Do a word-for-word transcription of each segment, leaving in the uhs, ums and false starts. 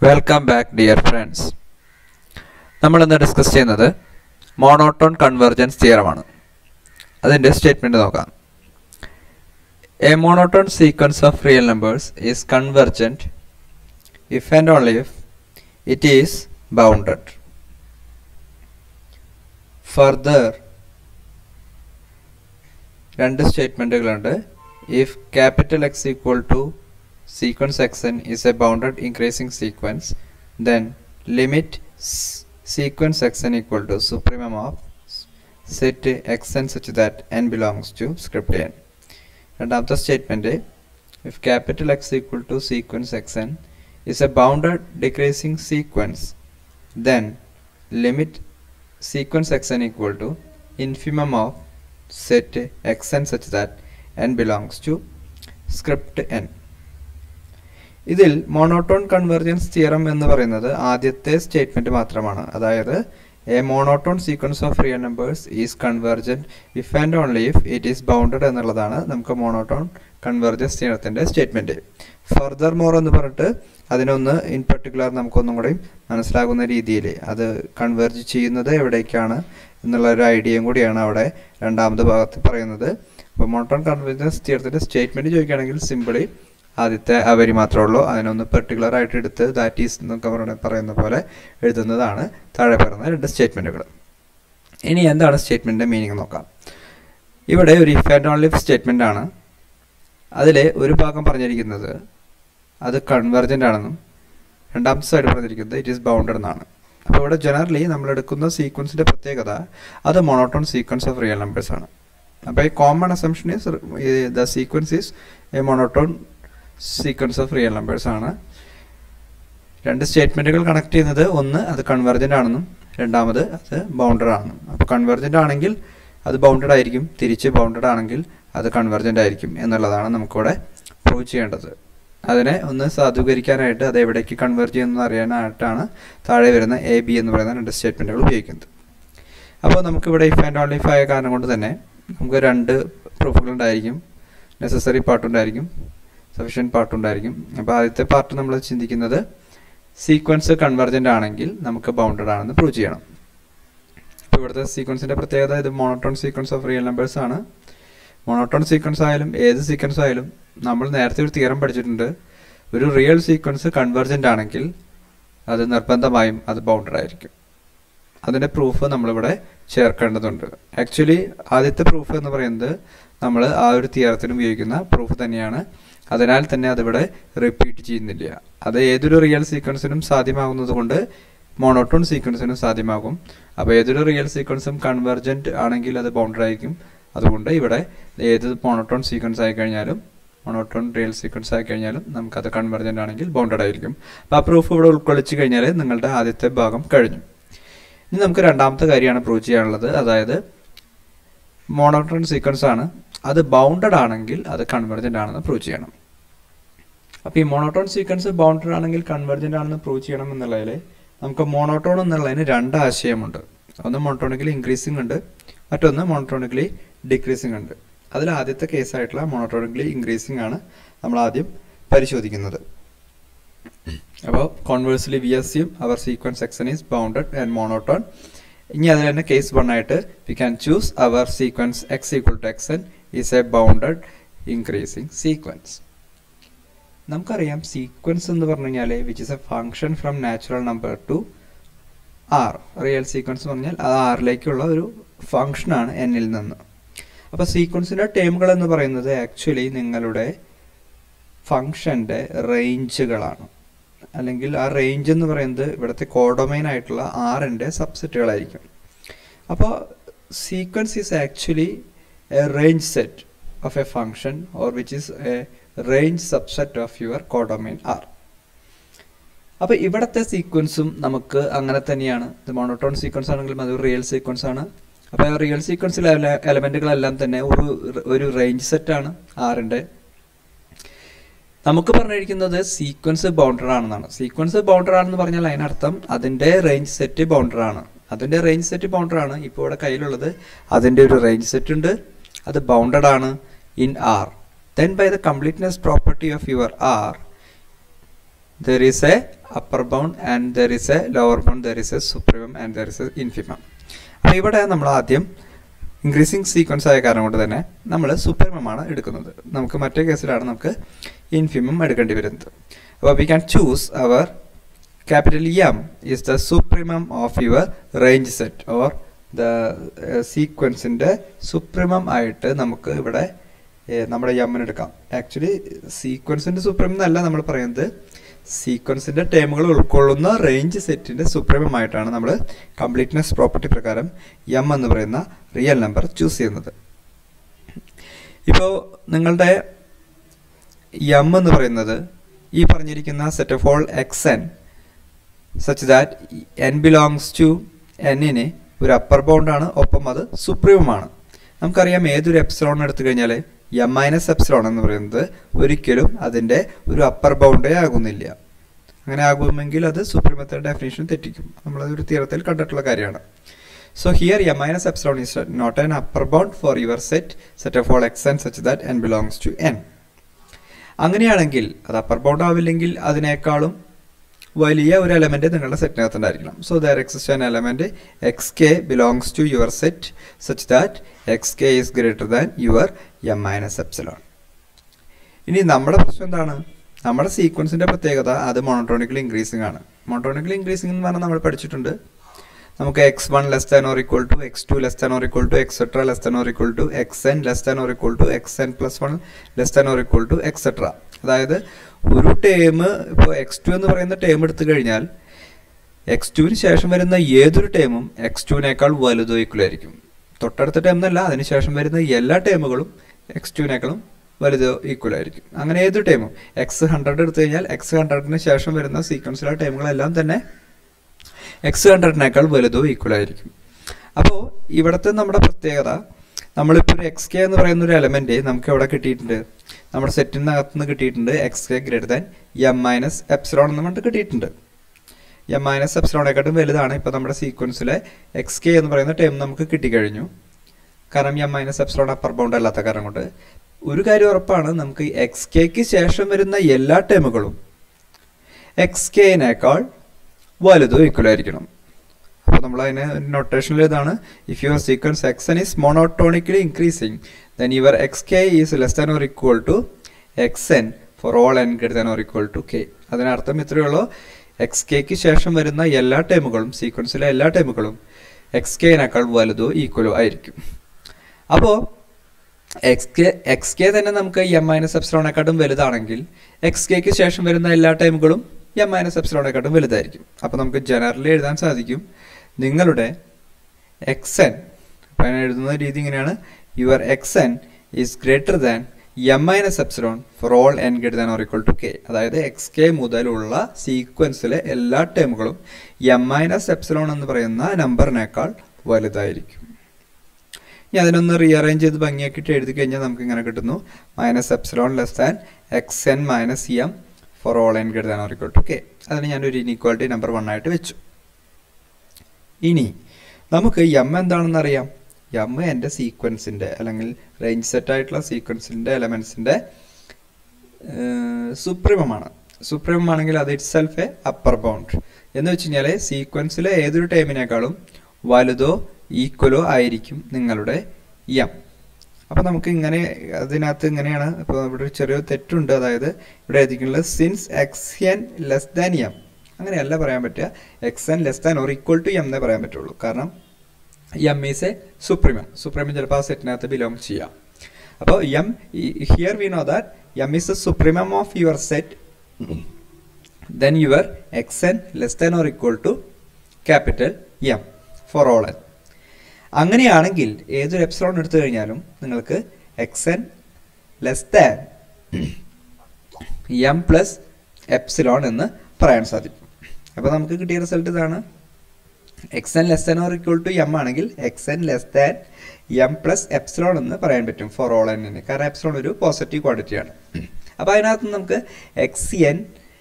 Welcome back, dear friends. നമ്മൾ ഇന്ന് discuss ചെയ്യുന്നത് മോണോട്ടോൺ കൺവെർജൻസ് തിയറമാണ്. അതിൻ്റെ സ്റ്റേറ്റ്മെൻറ്റ് നോക്കാം. A monotone sequence of real numbers is convergent if and only if it is bounded. Further രണ്ട് സ്റ്റേറ്റ്മെൻറ്റുകളുണ്ട്. If capital X equal to sequence xn is a bounded increasing sequence, then limit sequence xn equal to supremum of set xn such that n belongs to script n. രണ്ടാമത്തെ statement, if capital X equal to sequence xn is a bounded decreasing sequence, then limit sequence xn equal to infimum of set xn such that n belongs to script n. ഇതിൽ monotone convergence theorem എന്ന് പറയുന്നത് ആദ്യത്തെ statement മാത്രമാണ്. അതായത് a monotone sequence of real numbers is convergent if and only if it is bounded എന്നുള്ളതാണ് നമുക്ക് monotone convergence തിയറത്തിന്റെ statement. Furthermore എന്ന് പറഞ്ഞിട്ട് അതിനൊന്ന് ഇൻ പർട്ടിക്കുലർ നമുക്കൊന്നും കൂടി മനസ്സിലാകുന്ന രീതിയിൽ അത് കൺവെർജ് ചെയ്യുന്നത് എവിടേക്കാണ് എന്നുള്ള ഒരു ഐഡിയയും കൂടിയാണ് അവിടെ രണ്ടാമത്തെ ഭാഗത്ത് പറയുന്നത്. അപ്പോൾ മോണോട്ടോൺ കൺവെർജൻസ് തിയറത്തിന്റെ സ്റ്റേറ്റ്മെന്റ് ചോദിക്കുകയാണെങ്കിൽ സിമ്പിളി ആദ്യത്തെ അവരി മാത്രമേ ഉള്ളൂ. അതിനൊന്ന് പെർട്ടിക്കുലർ ആയിട്ട് എടുത്ത് ദാറ്റ് ഈസ് എന്നൊക്കെ പറയുന്ന പോലെ എഴുതുന്നതാണ് താഴെ പറയുന്ന രണ്ട് സ്റ്റേറ്റ്മെൻറ്റുകൾ. ഇനി എന്താണ് സ്റ്റേറ്റ്മെൻറ്റിൻ്റെ മീനിങ് നോക്കാം. ഇവിടെ ഒരു if and only if statement ആണ്. അതിൽ ഒരു ഭാഗം പറഞ്ഞിരിക്കുന്നത് അത് കൺവെർജൻ്റ് ആണെന്നും രണ്ടാമത്തെ സൈഡ് പറഞ്ഞിരിക്കുന്നത് ഇറ്റ് ഈസ് ബൗണ്ടഡ് എന്നാണ്. അപ്പോൾ ഇവിടെ ജനറലി നമ്മൾ എടുക്കുന്ന സീക്വൻസിൻ്റെ പ്രത്യേകത അത് monotone sequence of real numbers ആണ്. അപ്പോൾ ഈ common assumption is the sequence is a monotone sequence of real numbers ആണ്. രണ്ട് സ്റ്റേറ്റ്മെൻറ്റുകൾ കണക്ട് ചെയ്യുന്നത് ഒന്ന് അത് കൺവെർജൻ്റ് ആണെന്നും രണ്ടാമത് അത് ബൗണ്ടഡ് ആണെന്നും. അപ്പോൾ കൺവെർജൻ്റ് ആണെങ്കിൽ അത് ബൗണ്ടഡ് ആയിരിക്കും, തിരിച്ച് ബൗണ്ടഡ് ആണെങ്കിൽ അത് കൺവെർജൻ്റ് ആയിരിക്കും എന്നുള്ളതാണ് നമുക്കിവിടെ പ്രൂവ് ചെയ്യേണ്ടത്. അതിനെ ഒന്ന് സാധൂകരിക്കാനായിട്ട് അത് എവിടേക്ക് കൺവെർജ് ചെയ്യുന്നത് അറിയാനായിട്ടാണ് താഴെ വരുന്ന എ ബി എന്ന് പറയുന്ന രണ്ട് സ്റ്റേറ്റ്മെൻറ്റുകൾ ഉപയോഗിക്കുന്നത്. അപ്പോൾ നമുക്കിവിടെ ഇഫ് ആൻഡ് ഓൺലി ഇഫ് ആയ കാരണം കൊണ്ട് തന്നെ നമുക്ക് രണ്ട് പ്രൂഫുകളുണ്ടായിരിക്കും. Necessary പാർട്ടുണ്ടായിരിക്കും, sufficient പാർട്ടുണ്ടായിരിക്കും. അപ്പോൾ ആദ്യത്തെ പാർട്ട് നമ്മൾ ചിന്തിക്കുന്നത് സീക്വൻസ് കൺവെർജൻ്റ് ആണെങ്കിൽ നമുക്ക് ബൗണ്ടഡ് ആണെന്ന് പ്രൂവ് ചെയ്യണം. അപ്പോൾ ഇവിടുത്തെ സീക്വൻസിൻ്റെ പ്രത്യേകത ഇത് monotone sequence of real numbers ആണ്. മോണോട്ടോൺ സീക്വൻസ് ആയാലും ഏത് സീക്വൻസ് ആയാലും നമ്മൾ നേരത്തെ ഒരു തിയറം പഠിച്ചിട്ടുണ്ട്. ഒരു റിയൽ സീക്വൻസ് കൺവെർജൻ്റ് ആണെങ്കിൽ അത് നിർബന്ധമായും അത് ബൗണ്ടഡ് ആയിരിക്കും. അതിൻ്റെ പ്രൂഫ് നമ്മളിവിടെ ചേർക്കേണ്ടതുണ്ട്. ആക്ച്വലി ആദ്യത്തെ പ്രൂഫ് എന്ന് പറയുന്നത് നമ്മൾ ആ ഒരു തിയറത്തിന് ഉപയോഗിക്കുന്ന പ്രൂഫ് തന്നെയാണ്. അതിനാൽ തന്നെ അതിവിടെ റിപ്പീറ്റ് ചെയ്യുന്നില്ല. അത് ഏതൊരു റിയൽ സീക്വൻസിനും സാധ്യമാകുന്നത് കൊണ്ട് മോണോട്ടോൺ സീക്വൻസിനും സാധ്യമാകും. അപ്പോൾ ഏതൊരു റിയൽ സീക്വൻസും കൺവെർജൻറ്റ് ആണെങ്കിൽ അത് ബൗണ്ടഡ് ആയിരിക്കും. അതുകൊണ്ട് ഇവിടെ ഏത് മോണോട്ടോൺ സീക്വൻസ് ആയി കഴിഞ്ഞാലും മോണോട്ടോൺ റിയൽ സീക്വൻസ് ആയി കഴിഞ്ഞാലും നമുക്കത് കൺവെർജൻ്റ് ആണെങ്കിൽ ബൗണ്ടഡ് ആയിരിക്കും. അപ്പോൾ ആ പ്രൂഫ് ഇവിടെ ഉൾക്കൊള്ളിച്ച് കഴിഞ്ഞാൽ നിങ്ങളുടെ ആദ്യത്തെ ഭാഗം കഴിഞ്ഞു. ഇനി നമുക്ക് രണ്ടാമത്തെ കാര്യമാണ് പ്രൂവ് ചെയ്യാനുള്ളത്. അതായത് മോണോട്ടോൺ സീക്വൻസ് ആണ്, അത് ബൗണ്ടഡ് ആണെങ്കിൽ അത് കൺവെർജൻ്റ് ആണെന്ന് പ്രൂവ് ചെയ്യണം. അപ്പോൾ ഈ മോണോട്ടോൺ സീക്വൻസ് ബൗണ്ടഡ് ആണെങ്കിൽ കൺവെർജൻ്റ് ആണെന്ന് പ്രൂവ് ചെയ്യണം എന്നുള്ളതിൽ നമുക്ക് മോണോട്ടോൺ എന്നുള്ളതിന് രണ്ട് ആശയമുണ്ട്. ഒന്ന് മോണോട്ടോണിക്കലി ഇൻക്രീസിംഗ് ഉണ്ട്, മറ്റൊന്ന് മോണോട്ടോണിക്കലി ഡിക്രീസിംഗ് ഉണ്ട്. അതിൽ ആദ്യത്തെ കേസായിട്ടുള്ള മോണോട്ടോണിക്കലി ഇൻക്രീസിംഗ് ആണ് നമ്മൾ ആദ്യം പരിശോധിക്കുന്നത്. അപ്പോൾ conversely we assume our sequence x n is bounded and monotone. ഇനി അതിൽ തന്നെ കേസ് വൺ ആയിട്ട് we can choose our sequence x equal to x n is a bounded increasing sequence. നമുക്കറിയാം സീക്വൻസ് എന്ന് പറഞ്ഞു കഴിഞ്ഞാൽ which is a function from natural number to R. Real sequence പറഞ്ഞാൽ അത് ആറിലേക്കുള്ള ഒരു ഫംഗ്ഷനാണ് എന്നിൽ നിന്ന്. അപ്പോൾ സീക്വൻസിൻ്റെ ടേമുകൾ എന്ന് പറയുന്നത് ആക്ച്വലി നിങ്ങളുടെ ഫംഗ്ഷൻ്റെ റേഞ്ചുകളാണ്. അല്ലെങ്കിൽ ആ റേഞ്ച് എന്ന് പറയുന്നത് ഇവിടുത്തെ കോഡൊമൈൻ ആയിട്ടുള്ള ആറിൻ്റെ സബ്സെറ്റുകളായിരിക്കും. അപ്പോൾ sequence is actually a range set of a function or which is a range subset of your codomain R. അപ്പോൾ ഇവിടുത്തെ സീക്വൻസും നമുക്ക് അങ്ങനെ തന്നെയാണ്. ഇത് മോണോട്ടോൺ സീക്വൻസ് ആണെങ്കിലും അത് റിയൽ സീക്വൻസ് ആണ്. അപ്പോൾ റിയൽ സീക്വൻസിലെ എലമെൻറ്റുകളെല്ലാം തന്നെ ഒരു ഒരു റേഞ്ച് സെറ്റാണ് ആറിൻ്റെ. നമുക്ക് പറഞ്ഞിരിക്കുന്നത് സീക്വൻസ് ബൗണ്ടഡ് ആണെന്നാണ്. സീക്വൻസ് ബൗണ്ടഡ് ആണെന്ന് പറഞ്ഞാൽ അതിനർത്ഥം അതിൻ്റെ റേഞ്ച് സെറ്റ് ബൗണ്ടഡ് ആണ്. അതിൻ്റെ റേഞ്ച് സെറ്റ് ബൗണ്ടഡ് ആണ്. ഇപ്പോൾ ഇവിടെ കയ്യിലുള്ളത് അതിൻ്റെ ഒരു റേഞ്ച് സെറ്റ് ഉണ്ട്, അത് ബൗണ്ടഡ് ആണ് in R. Then by the completeness property of your R, there is a upper bound and there is a lower bound, there is a supremum and there is a infimum. അപ്പോൾ ഇവിടെ നമ്മൾ ആദ്യം increasing sequence ആയ കാരണം കൊണ്ട് തന്നെ നമ്മൾ supremum ആണ് എടുക്കുന്നത്. നമുക്ക് മറ്റേ കേസിലാണ് നമുക്ക് ഇൻഫിമം എടുക്കേണ്ടി വരുന്നത്. അപ്പോൾ we can choose our capital M is the supremum of your range set or the uh, sequence in the supremum ആയിട്ട് നമുക്ക് ഇവിടെ നമ്മുടെ M എടുക്കാം. ആക്ച്വലി സീക്വൻസിൻ്റെ സുപ്രീമം എന്നല്ല നമ്മൾ പറയുന്നത്, സീക്വൻസിൻ്റെ ടേമുകൾ ഉൾക്കൊള്ളുന്ന റേഞ്ച് സെറ്റിൻ്റെ സുപ്രീമം ആയിട്ടാണ് നമ്മൾ കംപ്ലീറ്റ്നെസ് പ്രോപ്പർട്ടി പ്രകാരം M എന്ന് പറയുന്ന റിയൽ നമ്പർ ചൂസ് ചെയ്യുന്നത്. ഇപ്പോൾ നിങ്ങളുടെ M എന്ന് പറയുന്നത് ഈ പറഞ്ഞിരിക്കുന്ന set of all X N such that n belongs to എന്നിന് ഒരു അപ്പർ ബൗണ്ടാണ്, ഒപ്പം അത് സുപ്രീമമാണ്. നമുക്കറിയാം ഏതൊരു എപ്സിലോൺ എടുത്തു കഴിഞ്ഞാൽ എം മൈനസ് എപ്സിലോൺ എന്ന് പറയുന്നത് ഒരിക്കലും അതിൻ്റെ ഒരു അപ്പർ ബൗണ്ടേ ആകുന്നില്ല. അങ്ങനെ ആകുമെങ്കിൽ അത് സുപ്രീമത്തെ ഡെഫിനേഷൻ തെറ്റിക്കും. നമ്മളതൊരു തിയറത്തിൽ കണ്ടിട്ടുള്ള കാര്യമാണ്. So here M minus epsilon is not an upper bound for your set set of all X N such that N belongs to n. അങ്ങനെയാണെങ്കിൽ അത് അപ്പർ ബൗണ്ട് ആവില്ലെങ്കിൽ അതിനേക്കാളും വലിയ ഒരു എലമെന്റ് നിങ്ങളുടെ സെറ്റിനകത്ത് ഉണ്ടായിരിക്കണം. So there exist an element x k belongs to your set such that x k is greater than your M minus epsilon. ഇനി നമ്മുടെ പ്രശ്നം എന്താണ്? നമ്മുടെ സീക്വൻസിന്റെ പ്രത്യേകത അത് മോണോട്ടോണിക്കലി ഇൻക്രീസിംഗ് ആണ്. മോണോട്ടോണിക്കലി ഇൻക്രീസിംഗ് എന്ന് പറഞ്ഞാൽ നമ്മൾ പഠിച്ചിട്ടുണ്ട്, നമുക്ക് x one less than or equal to X two less than or equal to etcetera less than or equal to X N less than or equal to X N plus one less than or equal to etcetera. അതായത് ഒരു term ഇപ്പോൾ X to എന്ന് പറയുന്ന term എടുത്തു കഴിഞ്ഞാൽ X ടുവിന് ശേഷം വരുന്ന ഏതൊരു ടേമും എക്സ് ടുവിനേക്കാൾ വലുതോ ഈക്വലായിരിക്കും. തൊട്ടടുത്ത ടേം എന്നല്ല, അതിനുശേഷം വരുന്ന എല്ലാ ടേമുകളും എക്സ് ടുവിനേക്കാളും വലുതോ ഈക്വലായിരിക്കും. അങ്ങനെ ഏതൊരു ടേമും എക്സ് ഹൺഡ്രഡ് എടുത്തു കഴിഞ്ഞാൽ എക്സ് ഹൺഡ്രഡിന് ശേഷം വരുന്ന സീക്വൻസിലെ ടേമുകളെല്ലാം തന്നെ എക്സ് ഹൺഡ്രഡിനേക്കാൾ വലുതോ ഈക്വലായിരിക്കും. അപ്പോൾ ഇവിടുത്തെ നമ്മുടെ പ്രത്യേകത, നമ്മളിപ്പോൾ ഒരു എക്സ് കെ എന്ന് പറയുന്ന ഒരു എലമെന്റ് നമുക്ക് എവിടെ കിട്ടിയിട്ടുണ്ട്? നമ്മുടെ സെറ്റിനകത്ത് നിന്ന് കിട്ടിയിട്ടുണ്ട് x k greater than M minus epsilon എന്ന് പറഞ്ഞിട്ട് കിട്ടിയിട്ടുണ്ട്. എം മൈനസ് എപ്സിലോണേക്കാട്ടും വലുതാണ് ഇപ്പോൾ നമ്മുടെ സീക്വൻസിലെ എക്സ് കെ എന്ന് പറയുന്ന ടേം നമുക്ക് കിട്ടിക്കഴിഞ്ഞു. കാരണം M minus epsilon upper bound അല്ലാത്ത കാരണം കൊണ്ട് ഒരു കാര്യം ഉറപ്പാണ്, നമുക്ക് എക്സ് കെക്ക് ശേഷം വരുന്ന എല്ലാ ടേമുകളും എക്സ് കെനേക്കാൾ വലുതോ ഈക്വലായിരിക്കണം. അപ്പോൾ നമ്മൾ അതിന് നൊട്ടേഷനിൽ ഇതാണ്, if your sequence X n is monotonically increasing then your xk is less than or equal to xn for all n greater than or equal to k. അതിനർത്ഥം ഇത്രയേ ഉള്ളൂ, എക്സ് കെക്ക് ശേഷം വരുന്ന എല്ലാ ടേമുകളും സീക്വൻസിലെ എല്ലാ ടേമുകളും എക്സ് കെനേക്കാൾ വലുതോ ഈക്വലോ ആയിരിക്കും. അപ്പോൾ എക്സ് കെ എക്സ് കെ തന്നെ നമുക്ക് എം മൈനസ് എപ്സിലോണേക്കാട്ടും വലുതാണെങ്കിൽ എക്സ് കെക്ക് ശേഷം വരുന്ന എല്ലാ ടേമുകളും എം മൈനസ് എപ്സിലോണേക്കാട്ടും വലുതായിരിക്കും. അപ്പോൾ നമുക്ക് ജനറലി എഴുതാൻ സാധിക്കും, നിങ്ങളുടെ എക്സ് എൻ അപ്പം എഴുതുന്ന രീതി ഇങ്ങനെയാണ്, your xn is greater than m minus epsilon for all n greater than or equal to k. അതായത് എക്സ് കെ മുതലുള്ള സീക്വൻസിലെ എല്ലാ ടേമുകളും എം മൈനസ് എപ്സിലോൺ എന്ന് പറയുന്ന നമ്പറിനേക്കാൾ വലുതായിരിക്കും. ഇനി അതിനൊന്ന് റീഅറേഞ്ച് ചെയ്ത് ഭംഗിയാക്കിയിട്ട് എഴുതി കഴിഞ്ഞാൽ നമുക്ക് ഇങ്ങനെ കിട്ടുന്നു, minus epsilon less than X N minus M for all N greater than or equal to k. അതിന് ഞാനൊരു ഇനീക്വാലിറ്റി നമ്പർ വൺ ആയിട്ട് വെച്ചു. ഇനി നമുക്ക് എം എന്താണെന്ന് അറിയാം. എം എൻ്റെ സീക്വൻസിൻ്റെ അല്ലെങ്കിൽ റേഞ്ച് സെറ്റ് ആയിട്ടുള്ള സീക്വൻസിൻ്റെ എലമെൻസിൻ്റെ സുപ്രീമമാണ്. സുപ്രീമം ആണെങ്കിൽ അത് itself a upper bound എന്ന് വെച്ച് കഴിഞ്ഞാൽ സീക്വൻസിലെ ഏതൊരു ടൈമിനേക്കാളും വലുതോ ഈക്വലോ ആയിരിക്കും നിങ്ങളുടെ എം. അപ്പോൾ നമുക്ക് ഇങ്ങനെ അതിനകത്ത് ഇങ്ങനെയാണ്, ഇപ്പോൾ ഇവിടെ ഒരു ചെറിയ തെറ്റുണ്ട്, അതായത് ഇവിടെ എഴുതിക്കുന്നത് since x N less than M. അങ്ങനെയല്ല പറയാൻ പറ്റുക, x N less than or equal to M എന്നേ പറയാൻ പറ്റുള്ളൂ. കാരണം M is a supremum. Supremum ചിലപ്പോൾ ആ സെറ്റിനകത്ത് ബിലോങ് ചെയ്യാം. അപ്പോൾ M here we know that M is a supremum of your set, then your x N less than or equal to capital M for all n. അങ്ങനെയാണെങ്കിൽ ഏതൊരു epsilon എടുത്തു കഴിഞ്ഞാലും നിങ്ങൾക്ക് X N less than M plus epsilon എന്ന് പറയാൻ സാധിക്കും. അപ്പോൾ നമുക്ക് കിട്ടിയ റിസൾട്ട് ഇതാണ്, x N less than or equal to M ആണെങ്കിൽ x N less than M plus epsilon എന്ന് പറയാൻ പറ്റും ഫോർ ഓൾ എന്നിന്. കാരണം എപ്സിലോൺ ഒരു പോസിറ്റീവ് ക്വാണ്ടിറ്റിയാണ്. അപ്പോൾ അതിനകത്ത് നമുക്ക് x N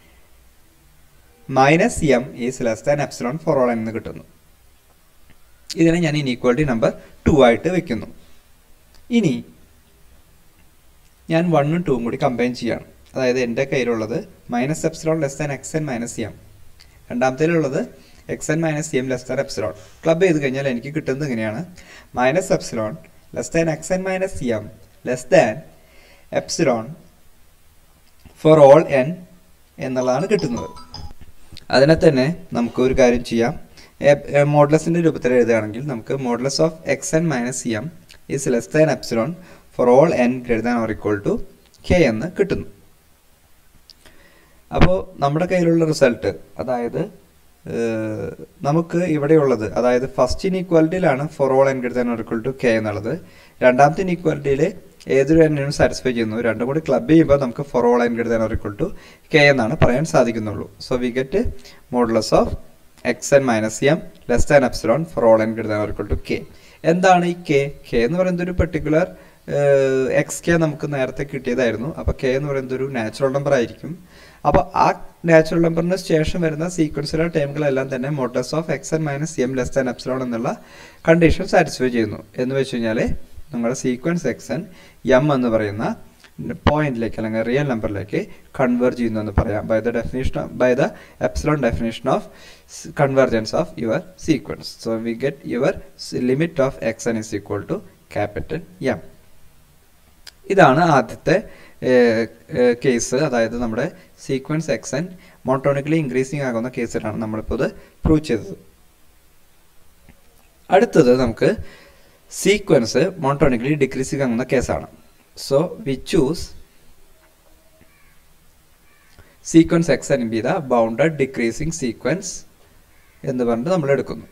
minus M is less than epsilon for all എന്ന് കിട്ടുന്നു. ഇതിനെ ഞാൻ ഇനീക്വാലിറ്റി നമ്പർ ടു ആയിട്ട് വെക്കുന്നു. ഇനി ഞാൻ വണ്ണും ടൂവും കൂടി കമ്പൈൻ ചെയ്യാണ്. അതായത് എൻ്റെ കയ്യിലുള്ളത് minus epsilon less than X N minus M, രണ്ടാമത്തേലുള്ളത് x N minus M less than epsilon. Club ചെയ്ത് കഴിഞ്ഞാൽ എനിക്ക് കിട്ടുന്നത് ഇങ്ങനെയാണ്: minus epsilon less than X N minus M less than epsilon for all n എന്നുള്ളതാണ് കിട്ടുന്നത്. അതിനെ തന്നെ നമുക്ക് ഒരു കാര്യം ചെയ്യാം. മോഡുലസിൻ്റെ രൂപത്തിൽ എഴുതുകയാണെങ്കിൽ നമുക്ക് modulus of X N minus M is less than epsilon for all N greater than or equal to k എന്ന് കിട്ടുന്നു. അപ്പോൾ നമ്മുടെ കയ്യിലുള്ള റിസൾട്ട്, അതായത് നമുക്ക് ഇവിടെയുള്ളത്, അതായത് ഫസ്റ്റ് ഇനീക്വാലിറ്റിയിലാണ് for all N greater than or equal to k എന്നുള്ളത്. രണ്ടാമത്തെ ഇനീക്വാലിറ്റിയിൽ ഏതൊരു എന്നും സാറ്റിസ്ഫൈ ചെയ്യുന്നു. രണ്ടും കൂടി ക്ലബ് ചെയ്യുമ്പോൾ നമുക്ക് for all N greater than or equal to k എന്നാണ് പറയാൻ സാധിക്കുന്നുള്ളൂ. So we get modulus of X N minus M less than epsilon for all N greater than or equal to k. എന്താണ് ഈ K? K എന്ന് പറയുന്നത് ഒരു particular X K നമുക്ക് നേരത്തെ കിട്ടിയതായിരുന്നു. അപ്പോൾ കെ എന്ന് പറയുന്നത് ഒരു നാച്ചുറൽ നമ്പർ ആയിരിക്കും. അപ്പോൾ ആ നാച്ചുറൽ നമ്പറിന് ശേഷം വരുന്ന സീക്വൻസിലെ ടേമുകളെല്ലാം തന്നെ modulus of X N minus M less than epsilon എന്നുള്ള കണ്ടീഷൻ സാറ്റിസ്ഫൈ ചെയ്യുന്നു. എന്ന് വെച്ച് കഴിഞ്ഞാൽ നമ്മുടെ സീക്വൻസ് എക്സ് എൻ എം എന്ന് പറയുന്ന പോയിന്റിലേക്ക് അല്ലെങ്കിൽ റിയൽ നമ്പറിലേക്ക് കൺവേർജ് ചെയ്യുന്നു എന്ന് പറയാം by the definition by the epsilon definition of convergence of your sequence. So we get your limit of X N is equal to capital M. ഇതാണ് ആദ്യത്തെ കേസ്, അതായത് നമ്മുടെ sequence X N monotonically increasing ആകുന്ന കേസിലാണ് നമ്മളിപ്പോൾ ഇത് prove ചെയ്തത്. അടുത്തത് നമുക്ക് സീക്വൻസ് മോണോട്ടോണിക്കലി ഡിക്രീസിങ് ആകുന്ന കേസാണ്. So we choose sequence X N be the bounded decreasing sequence എന്ന് പറഞ്ഞിട്ട് നമ്മൾ എടുക്കുന്നു.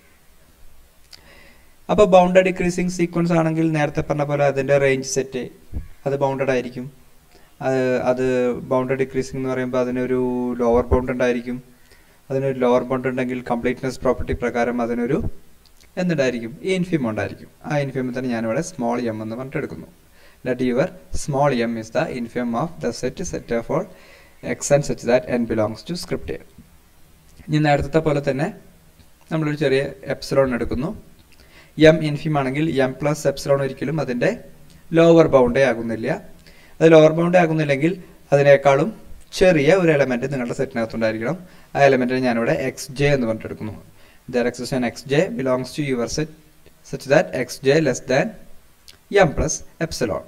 അപ്പോൾ ബൗണ്ടഡ് ഡിക്രീസിങ് സീക്വൻസ് ആണെങ്കിൽ നേരത്തെ പറഞ്ഞ പോലെ അതിൻ്റെ റേഞ്ച് സെറ്റ് അത് ബൗണ്ടഡ് ആയിരിക്കും. അത് അത് ബൗണ്ടഡ് ഡിക്രീസിങ് എന്ന് പറയുമ്പോൾ അതിനൊരു ലോവർ ബൗണ്ട് ഉണ്ടായിരിക്കും. അതിനൊരു ലോവർ ബൗണ്ട് ഉണ്ടെങ്കിൽ കംപ്ലീറ്റ്നെസ് പ്രോപ്പർട്ടി പ്രകാരം അതിനൊരു എന്തുണ്ടായിരിക്കും? ഈ ഇൻഫിം ഉണ്ടായിരിക്കും. ആ ഇൻഫിം തന്നെ ഞാനിവിടെ സ്മോൾ എം എന്ന് പറഞ്ഞിട്ട് എടുക്കുന്നു. Let your small M is the infimum of the set set of all X N such that N belongs to script. ഇനി നേരത്തെ പോലെ തന്നെ നമ്മളൊരു ചെറിയ എപ്സിലോൺ എടുക്കുന്നു. എം ഇൻഫിം ആണെങ്കിൽ എം പ്ലസ് എപ്സിലോൺ ഒരിക്കലും അതിൻ്റെ ലോവർ ബൗണ്ടേ ആകുന്നില്ല. അത് ലോവർ ബൗണ്ടേ ആകുന്നില്ലെങ്കിൽ അതിനേക്കാളും ചെറിയ ഒരു എലമെൻറ്റ് നിങ്ങളുടെ സെറ്റിനകത്തുണ്ടായിരിക്കണം. ആ എലമെൻറ്റിനെ ഞാനിവിടെ എക്സ് ജെ എന്ന് പറഞ്ഞിട്ട് എടുക്കുന്നു. There exist an X J belongs to your set such that X J less than M plus epsilon.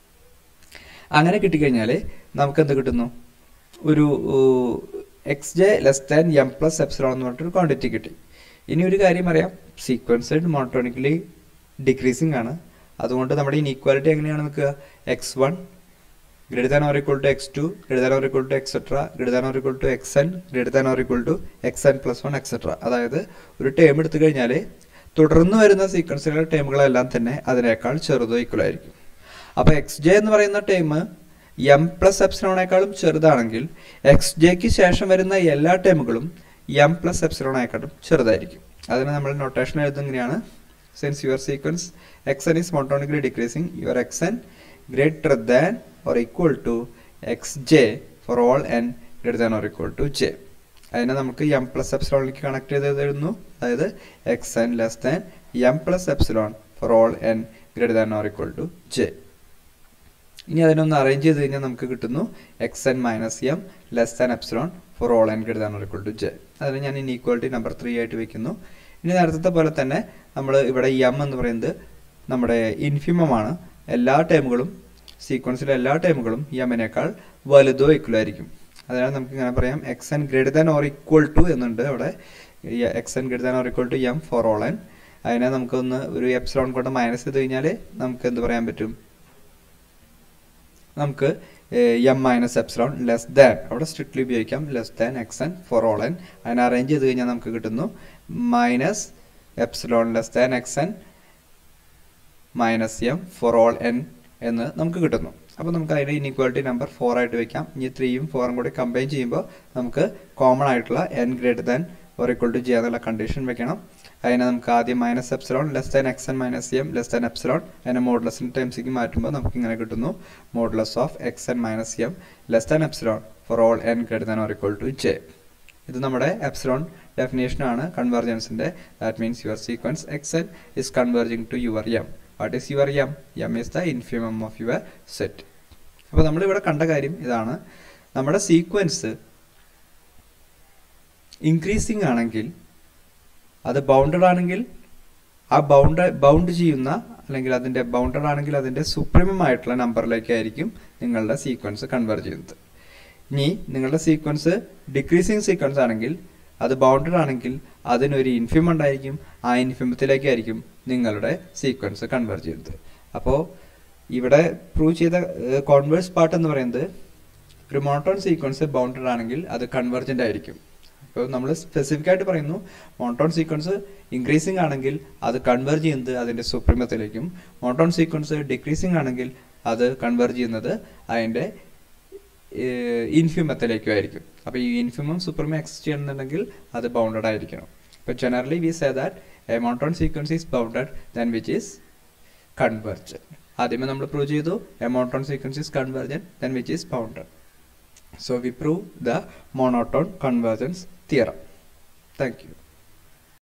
അങ്ങനെ കിട്ടിക്കഴിഞ്ഞാൽ നമുക്ക് എന്ത് കിട്ടുന്നു? ഒരു X J less than M plus epsilon എന്ന് പറഞ്ഞിട്ടൊരു ക്വാണ്ടിറ്റി കിട്ടി. ഇനി ഒരു കാര്യം അറിയാം, സീക്വൻസ് മോണോട്ടോണിക്കലി ഡിക്രീസിങ് ആണ്. അതുകൊണ്ട് നമ്മുടെ ഇനീക്വാലിറ്റി എങ്ങനെയാണ് നിൽക്കുക? X one greater than or equal to X two greater than or equal to etcetera greater than or equal to X N greater than or equal to X N plus one etcetera. അതായത് ഒരു term എടുത്തു കഴിഞ്ഞാൽ തുടർന്ന് വരുന്ന സീക്വൻസിലെ ടേമുകളെല്ലാം തന്നെ അതിനേക്കാൾ ചെറുതോ ഈക്വൽ ആയിരിക്കും. അപ്പോൾ എക്സ് ജെ എന്ന് പറയുന്ന ടേം എം പ്ലസ് എപ്സിലോണേക്കാളും ചെറുതാണെങ്കിൽ എക്സ് ജെക്ക് ശേഷം വരുന്ന എല്ലാ ടേമുകളും എം പ്ലസ് എപ്സിലോണേക്കാളും ചെറുതായിരിക്കും. അതിന് നമ്മൾ നൊട്ടേഷൻ എഴുതുന്നത് ഇങ്ങനെയാണ്: since your sequence xn is monotonically decreasing, your xn greater than or equal to xj for all n greater than or equal to j. അതിനെ നമുക്ക് എം പ്ലസ് എപ്സിലോണിലേക്ക് കണക്ട് ചെയ്ത് എഴുതുന്നു. അതായത് X N less than M plus epsilon for all N greater than or equal to J. ഇനി അതിനൊന്ന് arrange ചെയ്ത് കഴിഞ്ഞാൽ നമുക്ക് കിട്ടുന്നു X N minus M less than epsilon for all N greater than or equal to J. അതിന് ഞാൻ inequality number three ആയിട്ട് വെക്കുന്നു. ഇനി നേരത്തെ പോലെ തന്നെ നമ്മൾ ഇവിടെ എം എന്ന് പറയുന്നത് നമ്മുടെ ഇൻഫിമമാണ്. എല്ലാ ടേമുകളും സീക്വൻസിലെ എല്ലാ ടേമുകളും എമ്മിനേക്കാൾ വലുതോ ഈക്വൽ ആയിരിക്കും. അതിനാൽ നമുക്ക് ഇങ്ങനെ പറയാം: X N greater than or equal to എന്നുണ്ട് അവിടെ. X N greater than or equal to M for all N. അതിനെ നമുക്കൊന്ന് ഒരു എപ്സിലോൺ കൊണ്ട് മൈനസ് ചെയ്ത് കഴിഞ്ഞാൽ നമുക്ക് എന്ത് പറയാൻ പറ്റും? നമുക്ക് M minus epsilon less than, അവിടെ സ്ട്രിക്ട്ലി ഉപയോഗിക്കാം, less than X N for all N. അതിനെ അറേഞ്ച് ചെയ്ത് കഴിഞ്ഞാൽ നമുക്ക് കിട്ടുന്നു minus epsilon less than X N minus M for all N എന്ന് നമുക്ക് കിട്ടുന്നു. അപ്പോൾ നമുക്ക് അതിൻ്റെ ഇനീക്വാലിറ്റി നമ്പർ ഫോർ ആയിട്ട് വെക്കാം. ഇനി ത്രീയും ഫോറും കൂടി കമ്പൈൻ ചെയ്യുമ്പോൾ നമുക്ക് കോമൺ ആയിട്ടുള്ള N greater than or equal to J എന്നുള്ള കണ്ടീഷൻ വെക്കണം. അതിനെ നമുക്ക് ആദ്യം minus epsilon less than X N minus M less than epsilon അതിനെ മോഡുലസിൻ്റെ ടൈംസിലേക്ക് മാറ്റുമ്പോൾ നമുക്ക് ഇങ്ങനെ കിട്ടുന്നു: modulus of X N minus M less than epsilon for all N greater than or equal to J. ഇത് നമ്മുടെ എപ്സിലോൺ ഡെഫിനേഷനാണ് കൺവെർജൻസിൻ്റെ. That means your sequence X N is converging to your M. What is your M? M is the infimum of your set. അപ്പോൾ നമ്മളിവിടെ കണ്ട കാര്യം ഇതാണ്. നമ്മുടെ സീക്വൻസ് ഇൻക്രീസിങ് ആണെങ്കിൽ, അത് ബൗണ്ടഡ് ആണെങ്കിൽ ആ ബൗണ്ട് ബൗണ്ട് ചെയ്യുന്ന അല്ലെങ്കിൽ അതിൻ്റെ ബൗണ്ടഡ് ആണെങ്കിൽ അതിൻ്റെ സുപ്രീമം ആയിട്ടുള്ള നമ്പറിലേക്കായിരിക്കും നിങ്ങളുടെ സീക്വൻസ് കൺവേർജ് ചെയ്യുന്നത്. ഇനി നിങ്ങളുടെ സീക്വൻസ് ഡിക്രീസിങ് സീക്വൻസ് ആണെങ്കിൽ, അത് ബൗണ്ടഡ് ആണെങ്കിൽ അതിനൊരു ഇൻഫിമം ഉണ്ടായിരിക്കും. ആ ഇൻഫിമത്തിലേക്കായിരിക്കും നിങ്ങളുടെ സീക്വൻസ് കൺവേർജ് ചെയ്യുന്നത്. അപ്പോൾ ഇവിടെ പ്രൂവ് ചെയ്ത കോൺവേഴ്സ് പാർട്ട് എന്ന് പറയുന്നത്, ഒരു മോണോട്ടോൺ സീക്വൻസ് ബൗണ്ടഡ് ആണെങ്കിൽ അത് കൺവേർജൻ്റ് ആയിരിക്കും. ഇപ്പോൾ നമ്മൾ സ്പെസിഫിക് ആയിട്ട് പറയുന്നു, മോണോട്ടോൺ സീക്വൻസ് ഇൻക്രീസിങ് ആണെങ്കിൽ അത് കൺവേർജ് ചെയ്യുന്നത് അതിൻ്റെ സുപ്രീമത്തിലേക്കും, മോണോട്ടോൺ സീക്വൻസ് ഡിക്രീസിങ് ആണെങ്കിൽ അത് കൺവേർജ് ചെയ്യുന്നത് അതിൻ്റെ ഇൻഫ്യൂമത്തിലേക്കും ആയിരിക്കും. അപ്പോൾ ഈ ഇൻഫ്യൂമം സുപ്രീമം എക്സിസ്റ്റ് ചെയ്യണമെന്നുണ്ടെങ്കിൽ അത് ബൗണ്ടഡ് ആയിരിക്കണം. അപ്പോൾ generally we say that a monotone sequence is bounded then which is convergent. ആദ്യമേ നമ്മൾ പ്രൂവ് ചെയ്തു a monotone sequence is convergent then which is bounded. So we prove the monotone convergence theorem. Thank you.